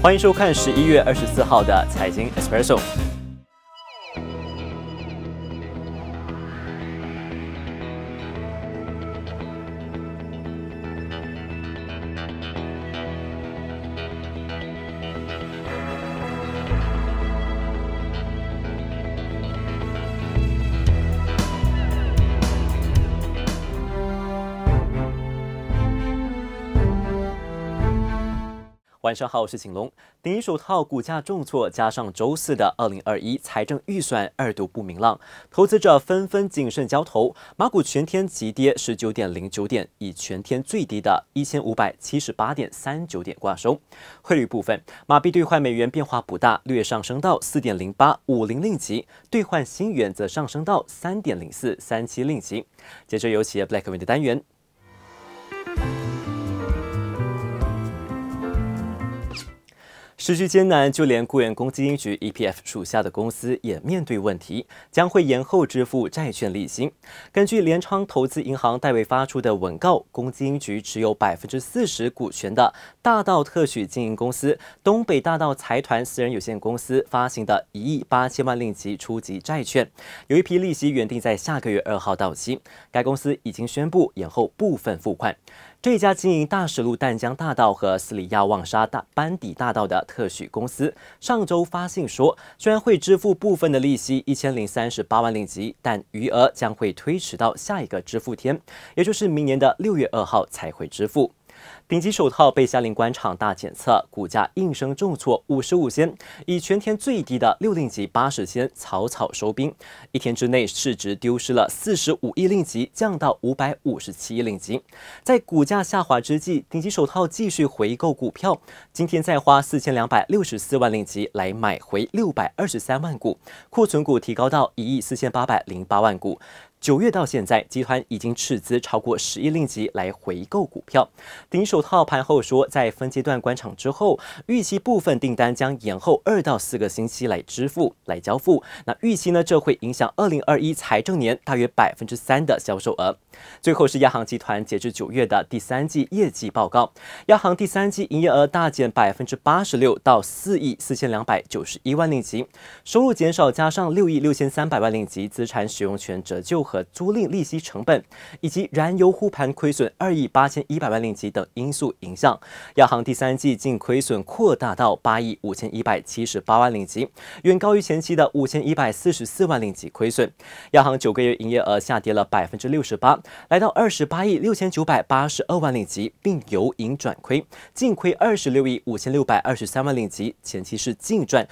欢迎收看11月24号的财经 Espresso。晚上好，我是景龙。顶级手套股价重挫，加上周四的2021财政预算二度不明朗，投资者纷纷谨慎交投。马股全天急跌19.09点，以全天最低的1578.39点挂收。汇率部分，马币兑换美元变化不大，略上升到4.0850令吉，兑换新元则上升到3.0437令吉。接着有企业 Black Win 的单元。时局艰难，就连雇员公积金局 EPF 属下的公司也面对问题，将会延后支付债券利息。根据联昌投资银行代为发出的文告，公积金局持有40%股权的大道特许经营公司东北大道财团私人有限公司发行的1亿8千万令吉初级债券，有一批利息原定在下个月2号到期，该公司已经宣布延后部分付款。这一家经营大石路淡江大道和斯里亚旺沙班底大道的特许公司，上周发信说，虽然会支付部分的利息1038万令吉，但余额将会推迟到下一个支付天，也就是明年的6月2号才会支付。顶级手套被下令关厂大检测，股价应声重挫55仙，以全天最低的6令吉80仙草草收兵。一天之内，市值丢失了45亿令吉，降到557亿令吉。在股价下滑之际，顶级手套继续回购股票，今天再花4264万令吉来买回623万股，库存股提高到1亿4808万股。9月到现在，集团已经斥资超过10亿令吉来回购股票。顶级手套盘后说，在分阶段关厂之后，预期部分订单将延后2到4个星期来交付。那预期呢，这会影响2021财政年大约3%的销售额。最后是亚航集团截至9月的第3季业绩报告，亚航第3季营业额大减86%到4亿4291万令吉，收入减少加上6亿6300万令吉资产使用权折旧和租赁利息成本，以及燃油护盘亏损2亿8100万令吉等因素影响，亚航第3季净亏损扩大到8亿5178万令吉，远高于前期的5144万令吉亏损。亚航9个月营业额下跌了68%，来到28亿6982万令吉，并由盈转亏，净亏26亿5623万令吉，前期是净赚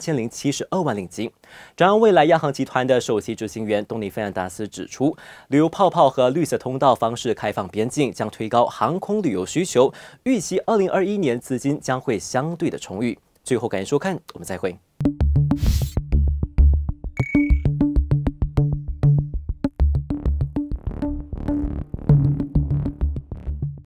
8072万令吉。展望未来，亚航集团的首席执行员东尼费兰达斯指出，旅游泡泡和绿色通道方式开放边境将推高航空旅游需求，预期2021年资金将会相对的充裕。最后感谢收看，我们再会。